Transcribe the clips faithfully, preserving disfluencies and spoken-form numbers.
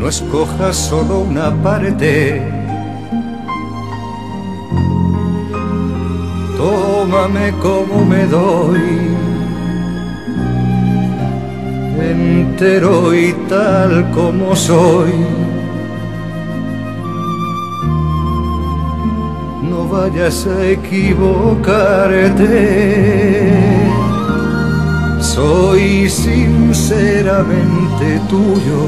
escojas solo una parte. Tómame como me doy, entero y tal como soy. No vayas a equivocarte. Soy sinceramente tuyo,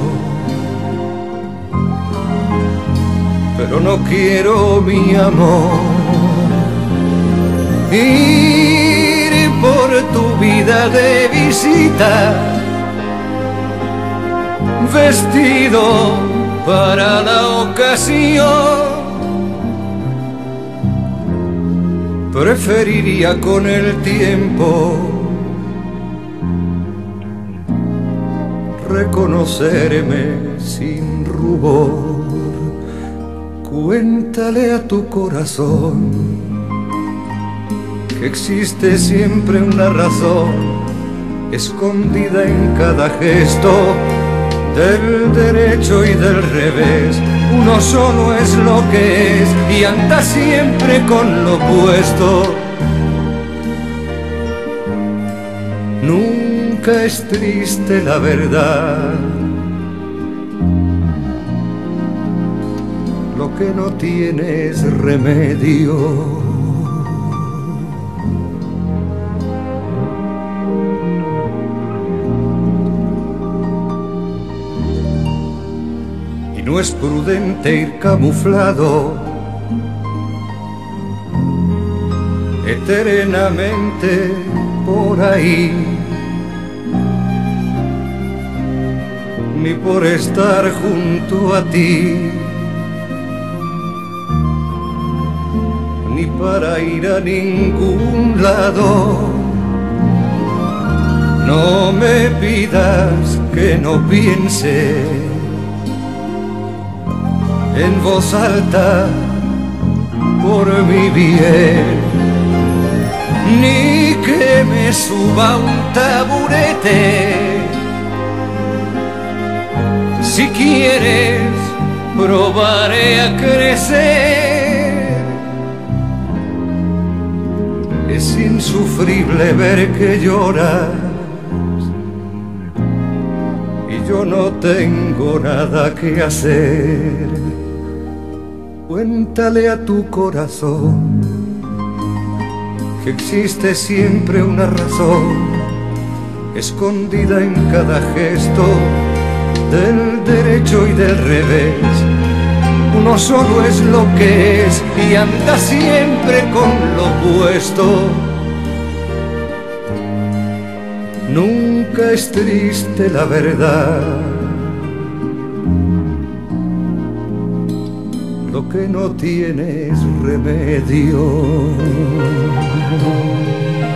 pero no quiero, mi amor, ir por tu vida de visita, vestido para la ocasión. Preferiría con el tiempo reconocerme sin rubor. Cuéntale a tu corazón que existe siempre una razón escondida en cada gesto del derecho y del revés. Uno solo es lo que es y anda siempre con lo opuesto. Nunca es triste la verdad, lo que no tiene es remedio. Y no es prudente ir camuflado eternamente por ahí, ni por estar junto a ti, ni para ir a ningún lado. No me pidas que no piense en voz alta por mi bien, ni que me suba a un taburete. Si quieres, probaré a crecer. Es insufrible ver que lloras y yo no tengo nada que hacer. Cuéntale a tu corazón que existe siempre una razón escondida en cada gesto del derecho y del revés. Uno solo es lo que es y anda siempre con lo opuesto. Nunca es triste la verdad, lo que no tiene es remedio.